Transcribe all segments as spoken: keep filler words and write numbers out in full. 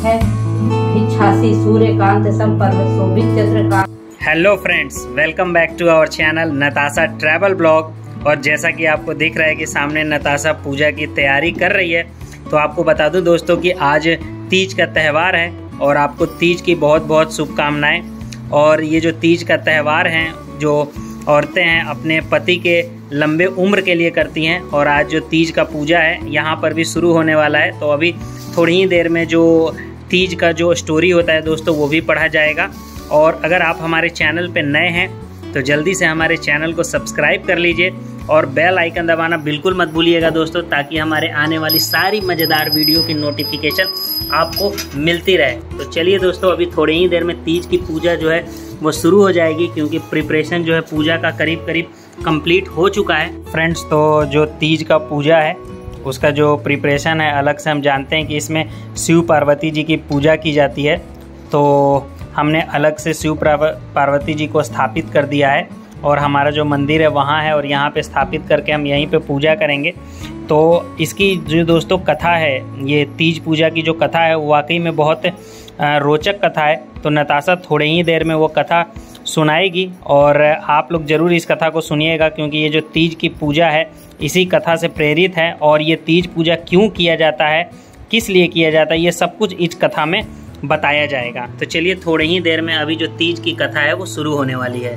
है भिक्षासी सूर्यकांत संपर्क Shobhit Chandrakant. Hello friends, welcome back to our channel Natasha travel blog. और जैसा कि आपको दिख रहा है कि सामने नताशा पूजा की तैयारी कर रही है, तो आपको बता दूं दोस्तों कि आज तीज का त्यौहार है और आपको तीज की बहुत बहुत शुभकामनाएं। और ये जो तीज का त्यौहार है, जो औरतें हैं अपने पति के लंबे उम्र के लिए करती हैं, और आज जो तीज का पूजा है यहाँ पर भी शुरू होने वाला है। तो अभी थोड़ी ही देर में जो तीज का जो स्टोरी होता है दोस्तों, वो भी पढ़ा जाएगा। और अगर आप हमारे चैनल पे नए हैं तो जल्दी से हमारे चैनल को सब्सक्राइब कर लीजिए और बेल आइकन दबाना बिल्कुल मत भूलिएगा दोस्तों, ताकि हमारे आने वाली सारी मज़ेदार वीडियो की नोटिफिकेशन आपको मिलती रहे। तो चलिए दोस्तों, अभी थोड़ी ही देर में तीज की पूजा जो है वो शुरू हो जाएगी, क्योंकि प्रिपरेशन जो है पूजा का करीब करीब कंप्लीट हो चुका है। फ्रेंड्स, तो जो तीज का पूजा है उसका जो प्रिपरेशन है, अलग से हम जानते हैं कि इसमें शिव पार्वती जी की पूजा की जाती है। तो हमने अलग से शिव पार्वती जी को स्थापित कर दिया है और हमारा जो मंदिर है वहाँ है, और यहाँ पे स्थापित करके हम यहीं पे पूजा करेंगे। तो इसकी जो दोस्तों कथा है, ये तीज पूजा की जो कथा है वो वाकई में बहुत रोचक कथा है। तो नताशा थोड़े ही देर में वो कथा सुनाएगी और आप लोग ज़रूर इस कथा को सुनिएगा, क्योंकि ये जो तीज की पूजा है इसी कथा से प्रेरित है। और ये तीज पूजा क्यों किया जाता है, किस लिए किया जाता है, ये सब कुछ इस कथा में बताया जाएगा। तो चलिए थोड़ी ही देर में अभी जो तीज की कथा है वो शुरू होने वाली है।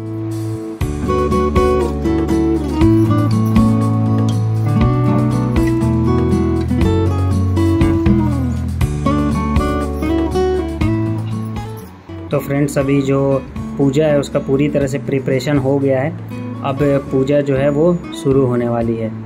तो फ्रेंड्स, अभी जो पूजा है उसका पूरी तरह से प्रिपरेशन हो गया है। अब पूजा जो है वो शुरू होने वाली है।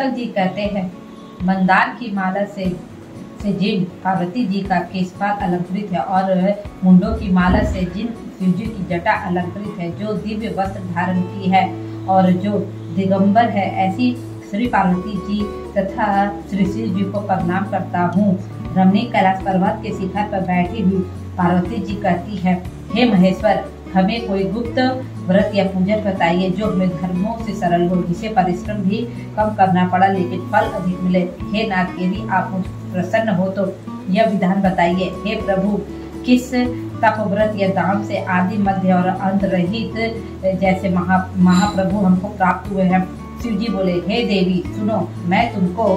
शंकर जी कहते हैं, मंदार की माला से से जिन पार्वती जी का केशपात अलंकृत है और मुंडों की माला से जिन शिव जी की जटा अलंकृत है, जो दिव्य वस्त्र धारण की है और जो दिगंबर है, ऐसी श्री पार्वती जी तथा श्री शिव जी को प्रणाम करता हूँ। रमणीय कैलाश पर्वत के शिखर पर बैठी हुई पार्वती जी कहती है, हे महेश्वर, हमें कोई गुप्त व्रत या पूजन बताइए जो हमें धर्मों से सरल हो, जिसे परिश्रम भी कम करना पड़ा लेकिन फल अधिक मिले। हे नाथ, यदि आप मुझ प्रसन्न हो तो यह विधान बताइए। हे प्रभु, किस तप व्रत या दान से आदि मध्य और अंत रहित जैसे महा महाप्रभु हमको प्राप्त हुए हैं? शिव जी बोले, हे देवी सुनो, मैं तुमको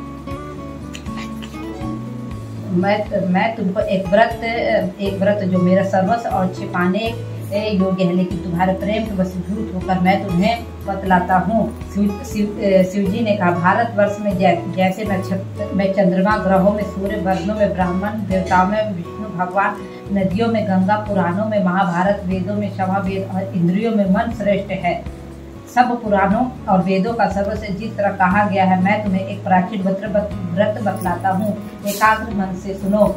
मैं मैं तुमको एक व्रत एक व्रत जो मेरा सर्वस्व और छिपाने योग्य है, लेकिन तुम्हारे प्रेम के वशीभूत होकर मैं तुम्हें बतलाता हूँ। शिव शिव शिव जी ने कहा, भारतवर्ष में जै, जैसे नक्षत्र में चंद्रमा, ग्रहों में सूर्य, वर्णों में ब्राह्मण, देवताओं में विष्णु भगवान, नदियों में गंगा, पुराणों में महाभारत, वेदों में क्षमावेद और इंद्रियों में मन श्रेष्ठ है। सब पुराणों और वेदों का सर्वश्रेष्ठ जिस तरह कहा गया है, मैं तुम्हें एक प्राचीन व्रत बतलाता हूँ। एकाग्र मन से सुनो।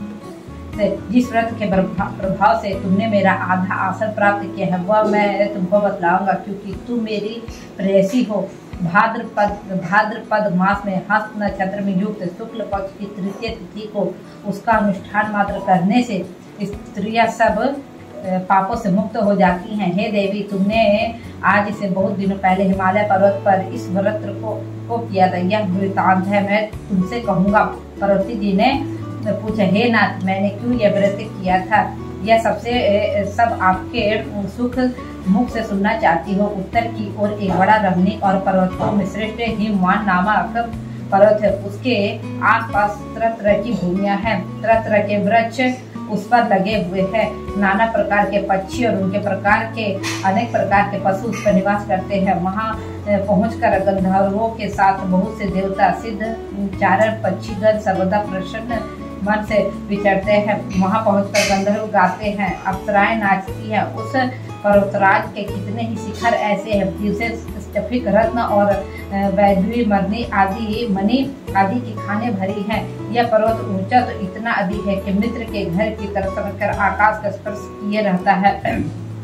जिस व्रत के प्रभाव से तुमने मेरा आधा आसन प्राप्त किया है, वह मैं तुमको बतलाऊंगा, क्योंकि तुम मेरी प्रेयसी हो। भाद्रपद भाद्रपद मास में हस्त नक्षत्र में युक्त शुक्ल पक्ष की तृतीय तिथि को उसका अनुष्ठान मात्र करने से स्त्रियां सब पापों से मुक्त हो जाती हैं। हे देवी, तुमने आज से बहुत दिनों पहले हिमालय पर्वत पर इस व्रत को, को किया था। यह वृतांत है, मैं तुमसे कहूँगा। पार्वती जी ने पूछा, हे नाथ, मैंने क्यों यह व्रत किया था? यह सबसे सब आपके सुख मुख से सुनना चाहती हो। उत्तर की ओर एक बड़ा रमणीक और पर्वतों में श्रेष्ठ हिमवान नामक पर्वत है। उसके आसपास तरह तरह की भूमियां हैं, तरह तरह के वृक्ष उस पर लगे हुए हैं। नाना प्रकार के पक्षी और उनके प्रकार के अनेक प्रकार के पशु उस पर निवास करते हैं। वहाँ पहुंचकर गंधर्वों के साथ बहुत से देवता, सिद्ध, चारण, पक्षीगण सर्वदा प्रसन्न मन से विचरते हैं। वहाँ पहुंचकर गंधर्व गाते हैं, अप्सराएं नाचती हैं। उस पर्वतराज के कितने ही शिखर ऐसे हैं जिनसे स्फटिक, रत्न और वैदुरी, मणि आदि मणि आदि की खाने भरी हैं। यह पर्वत ऊंचा तो इतना अधिक है कि मित्र के घर की तरफ समझकर आकाश का स्पर्श किए रहता है।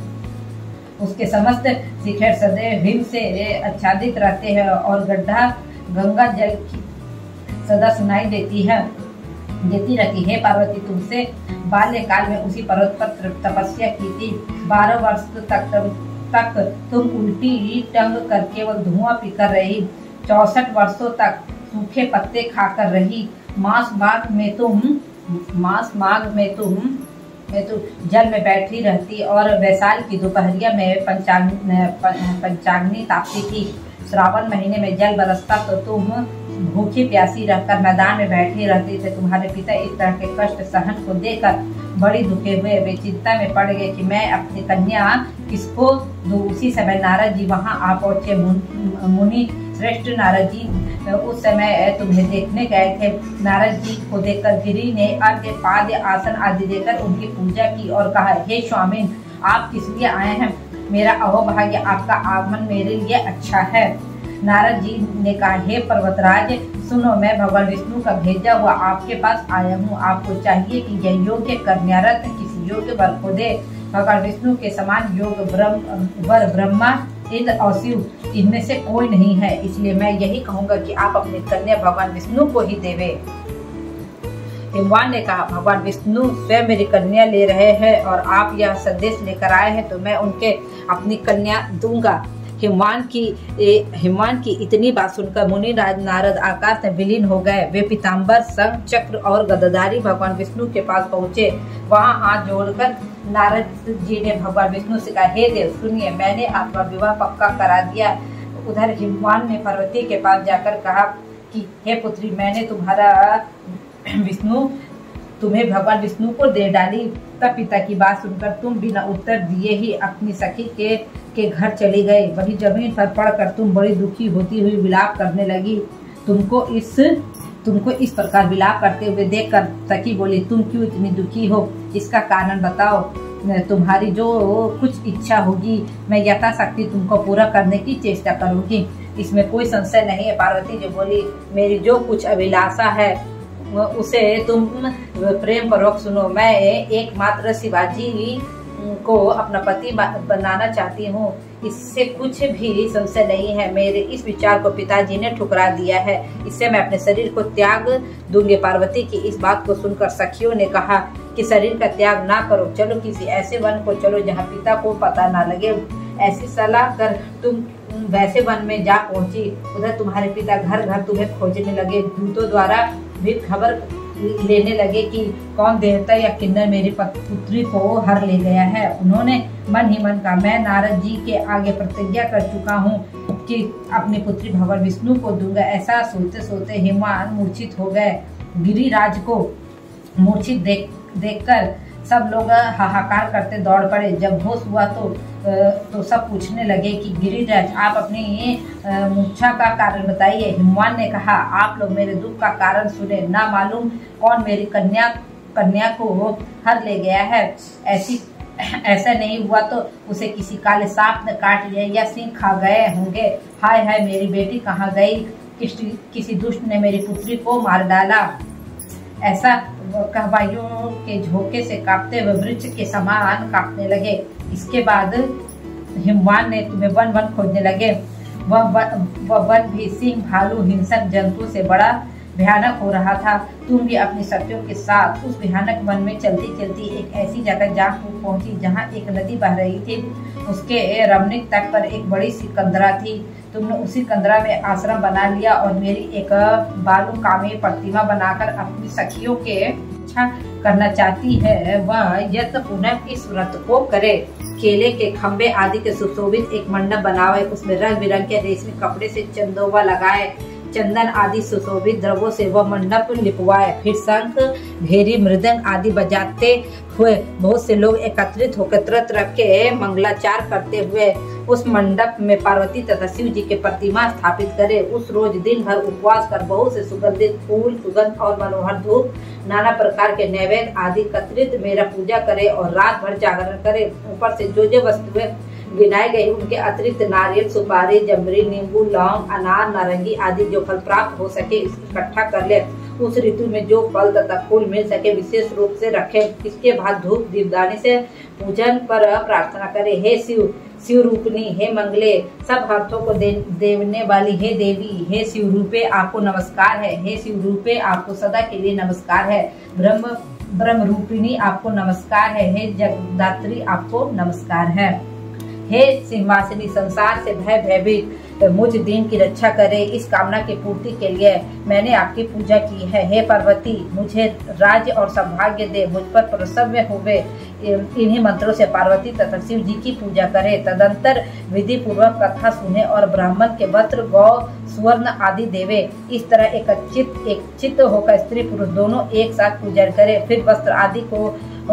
उसके समस्त शिखर सदैव हिम से आच्छादित रहते हैं और गड्ढा गंगा जल की सदा सुनाई देती है देती रहती है। पार्वती, तुमसे बाल्यकाल में उसी पर्वत पर तपस्या की थी। बारह वर्ष तक तक तुम उल्टी टंग कर केवल धुआं पीकर रही। चौसठ वर्षों तक सूखे पत्ते खाकर रही। मास माघ में तुम मास माघ में तुम में तुम जल में बैठी रहती और वैशाल की दोपहरिया में पंचांग पंचाग्नि तापती थी। श्रावण महीने में जल बरसता तो तुम भूखी प्यासी रहकर मैदान में बैठे रहते थे। तुम्हारे पिता इस तरह के कष्ट सहन को देखकर बड़ी दुखे हुए। वे चिंता में पड़ गए कि मैं अपनी कन्या किसको दूं। उसी समय नारद जी वहां आ पहुंचे। मुनि श्रेष्ठ नारद जी उस समय तुम्हें देखने गए थे। नारद जी को देखकर गिरि ने अर्घ्य, पाद्य, आसन आदि देकर उनकी पूजा की और कहा, हे स्वामी, आप किस लिए आए हैं? मेरा अहोभाग्य, आपका आगमन मेरे लिए अच्छा है। नारद जी ने कहा, हे पर्वतराज, सुनो, मैं भगवान विष्णु का भेजा हुआ आपके पास आया हूँ। आपको चाहिए कि यह योग्य कन्यारत्न किसी योग्य वर को दे। भगवान विष्णु के समान योग ब्रह्म वर ब्रह्मा, इंद्र और शिव इनमें से कोई नहीं है। इसलिए मैं यही कहूँगा कि आप अपनी कन्या भगवान विष्णु को ही देवे। हिमवान ने कहा, भगवान विष्णु स्वयं मेरी कन्या ले रहे हैं और आप यह संदेश लेकर आए हैं तो मैं उनके अपनी कन्या दूंगा। हिमवान की हिमवान की इतनी बात सुनकर मुनिराज नारद आकाश में विलीन हो गए। वे पीताम्बर, शंख, चक्र और गदाधारी भगवान विष्णु के पास पहुँचे। वहाँ हाथ जोड़कर नारद जी ने भगवान विष्णु से कहा, हे देव सुनिए, मैंने आपका विवाह पक्का करा दिया। उधर हिमवान ने पार्वती के पास जाकर कहा कि हे पुत्री, मैंने तुम्हारा विष्णु तुम्हें भगवान विष्णु को दे डाली। तब पिता की बात सुनकर तुम बिना उत्तर दिए ही अपनी सखी के के घर चली गई। वही जमीन पर पड़कर तुम बड़ी दुखी होती हुई विलाप करने लगी। तुमको इस तुमको इस प्रकार विलाप करते हुए देखकर सखी बोली, तुम क्यों इतनी दुखी हो? इसका कारण बताओ। तुम्हारी जो कुछ इच्छा होगी मैं यथाशक्ति तुमको पूरा करने की चेष्टा करूंगी। इसमें कोई संशय नहीं है। पार्वती जी बोली, मेरी जो कुछ अभिलाषा है उसे तुम प्रेम पूर्वक सुनो। मैं एकमात्र शिवाजी को अपना पति बनाना चाहती हूँ, इससे कुछ भी संशय नहीं है। मेरे इस विचार को पिताजी ने ठुकरा दिया है, इससे मैं अपने शरीर को त्याग दूंगी। पार्वती की इस बात को सुनकर सखियों ने कहा कि शरीर का त्याग ना करो, चलो किसी ऐसे वन को चलो जहाँ पिता को पता ना लगे। ऐसी सलाह कर तुम वैसे वन में जा पहुंची। उधर तुम्हारे पिता घर घर तुम्हें खोजने लगे, दूतों द्वारा भी खबर लेने लगे कि कौन देवता या किन्नर मेरी पुत्री को हर ले गया है। उन्होंने मन ही मन का, मैं नारद जी के आगे प्रतिज्ञा कर चुका हूँ कि अपनी पुत्री भगवान विष्णु को दूंगा। ऐसा सोते सोते हिमवान मूर्छित हो गए। गिरिराज को मूर्छित देख देखकर सब लोग हाहाकार करते दौड़ पड़े। जब होश हुआ तो तो सब पूछने लगे कि गिरिराज, आप अपनी मूर्छा का कारण बताइए। हिमवान ने कहा, आप लोग मेरे दुख का कारण सुने। ना मालूम कौन मेरी कन्या कन्या को हर ले गया है। ऐसी ऐसा नहीं हुआ तो उसे किसी काले सांप ने काट लिया या सिंह खा गए होंगे। हाय हाय, मेरी बेटी कहाँ गई? किसी किसी दुष्ट ने मेरी पुत्री को मार डाला। ऐसा कहवाइयों के झोंके से कांपते हुए वृक्ष के समान कांपने लगे। इसके बाद हिमवान ने तुम्हें वन वन खोजने लगे। वह वह वन भी सिंह, भालू, हिंसक जंतु से बड़ा भयानक हो रहा था। तुम भी अपनी सखियों के साथ उस भयानक वन में चलती चलती एक ऐसी जगह जा पहुंची जहां एक नदी बह रही थी। उसके रमणीक तट पर एक बड़ी सी कंदरा थी। तुमने उसी कंदरा में आश्रम बना लिया और मेरी एक बालूकामी प्रतिमा बनाकर अपनी सखियों के इच्छा करना चाहती है। वह यत्न पुनः इस व्रत को करे। केले के खम्बे आदि के सुशोभित एक मंडप बनावे, उसमें रंग बिरंगे रेशमी कपड़े से चंदोवा लगाए, चंदन आदि सुशोभित द्रव्यों से वह मंडप लिपवाए। फिर शंख, भेरी, मृदंग आदि बजाते हुए बहुत से लोग एकत्रित होकर तरह तरह के मंगलाचार करते हुए उस मंडप में पार्वती तथा शिव जी के प्रतिमा स्थापित करे। उस रोज दिन भर उपवास कर बहुत से सुगंधित फूल, सुगंध और मनोहर धूप, नाना प्रकार के नैवेद्य आदि एकत्रित मेरा पूजा करे और रात भर जागरण करे। ऊपर से जो जो वस्तुएं गिनाए गए उनके अतिरिक्त नारियल, सुपारी, जमरी, नींबू, लौंग, अनार, नारंगी आदि जो फल प्राप्त हो सके इकट्ठा कर ले। उस ऋतु में जो फल तथा फूल मिल सके विशेष रूप से रखे। इसके बाद धूप दीपदानी से पूजन पर प्रार्थना करे। हे शिव, शिव रूपनी, हे मंगले, सब अर्थों को दे, देने वाली हे देवी, हे शिव रूपे आपको नमस्कार है। हे शिव रूपे आपको सदा के लिए नमस्कार है। ब्रह्म ब्रह्म रूपिणी आपको नमस्कार है। हे जगदात्री आपको नमस्कार है। हे सिंहासनी, संसार से भय भयभीत मुझ दिन की रक्षा करे, इस कामना की पूर्ति के लिए मैंने आपकी पूजा की है। हे पार्वती, मुझे राज्य और सौभाग्य दे, मुझ पर प्रसन्न होवे। इन्हीं मंत्रों से पार्वती तथा शिव जी की पूजा करे। तदंतर विधि पूर्वक कथा सुने और ब्राह्मण के वस्त्र, गौ, सुवर्ण आदि देवे। इस तरह एक चित्त एक चित्त होकर स्त्री पुरुष दोनों एक साथ पूजन करे। फिर वस्त्र आदि को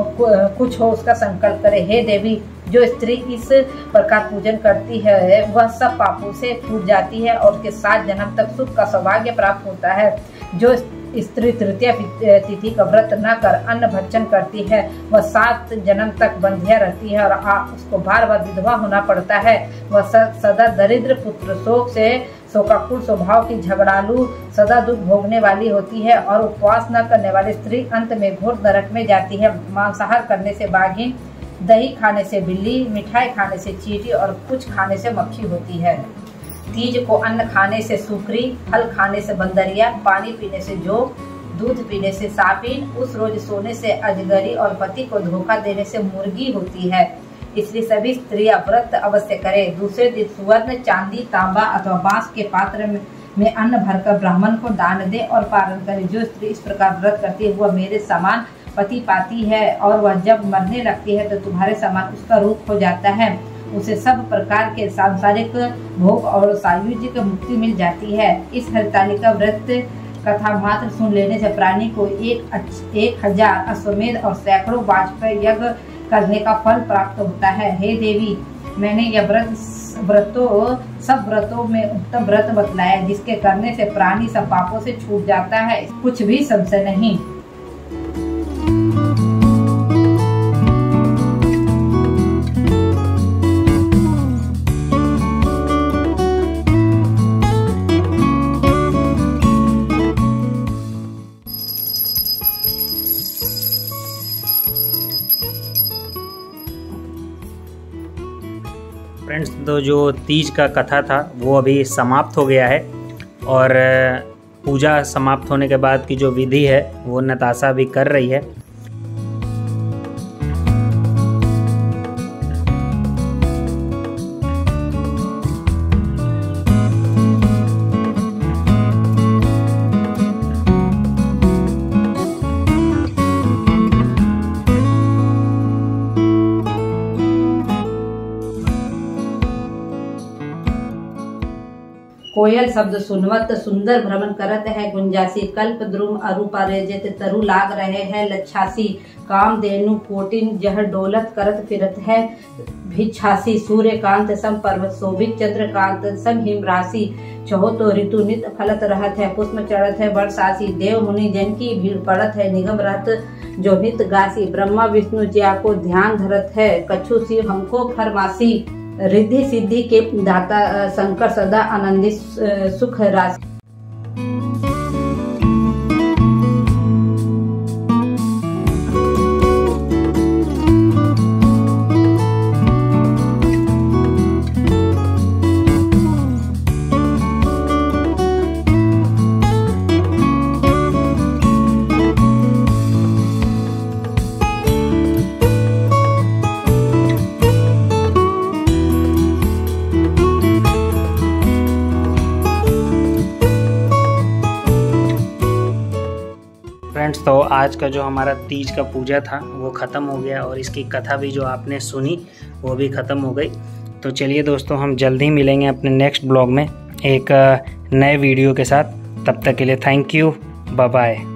कुछ हो उसका संकल्प करे। हे देवी, जो स्त्री इस प्रकार पूजन करती है वह सब पापों से छूट जाती है और उसके सात जन्म तक सुख का सौभाग्य प्राप्त होता है। जो स्त्री तृतीया तिथि का व्रत न कर अन्न भक्षण करती है वह सात जन्म तक बंधिया रहती है और उसको बार बार विधवा होना पड़ता है। वह सदा दरिद्र पुत्र, शोक से शोकाकुल स्वभाव की, झगड़ालू, सदा दुख भोगने वाली होती है और उपवास न करने वाली स्त्री अंत में घोर नरक में जाती है। मांसाहार करने से बाघिन, दही खाने से बिल्ली, मिठाई खाने से चींटी और कुछ खाने से मक्खी होती है। तीज को अन्न खाने से सुकरी, फल खाने से बंदरिया, पानी पीने से जोग, दूध पीने से सापिन, उस रोज सोने से अजगरी और पति को धोखा देने से मुर्गी होती है। इसलिए सभी स्त्रियां व्रत अवश्य करें। दूसरे दिन सुवर्ण, चांदी, तांबा अथवा बांस के पात्र में, में अन्न भरकर ब्राह्मण को दान दे और पारण करे। जो स्त्री इस प्रकार व्रत करती है वह मेरे समान पति पाती है और वह जब मरने लगती है तो तुम्हारे समान उसका रूप हो जाता है। उसे सब प्रकार के सांसारिक भोग और सायुज्य की मुक्ति मिल जाती है। इस हरितालिका व्रत कथा मात्र सुन लेने से प्राणी को एक एक हजार अश्वमेध और सैकड़ों वाजपेयी यज्ञ करने का फल प्राप्त होता है। हे देवी, मैंने यह व्रत व्रतों सब व्रतों में उत्तम व्रत बतलाया जिसके करने से प्राणी सब पापों से छूट जाता है, कुछ भी संशय नहीं। फ्रेंड्स, तो जो तीज का कथा था वो अभी समाप्त हो गया है और पूजा समाप्त होने के बाद की जो विधि है वो नताशा भी कर रही है। कोयल शब्द सुनवत सुंदर भ्रमण करत है गुंजासी, कल्प द्रुम अरु पारेजित तरु लाग रहे हैं लच्छासी, काम देनु कोटिन जह डोलत करत फिरत है भिच्छासी, सूर्यकांत सम पर्वत शोभित चंद्रकांत सम हिम राशि, चहो तो ऋतु नित फलत रहत है पुष्प चढ़त है बरसासी, देव मुनि जन की भीड़ पड़त है निगम रहत जो नित गासी, ब्रह्मा विष्णु ज्या को ध्यान धरत है कछु शिव हमको फरमासी, रिद्धि सिद्धि के दाता शंकर सदा आनंदित सुख राशि। फ्रेंड्स, तो आज का जो हमारा तीज का पूजा था वो ख़त्म हो गया और इसकी कथा भी जो आपने सुनी वो भी ख़त्म हो गई। तो चलिए दोस्तों, हम जल्द ही मिलेंगे अपने नेक्स्ट ब्लॉग में एक नए वीडियो के साथ। तब तक के लिए थैंक यू, बाय बाय।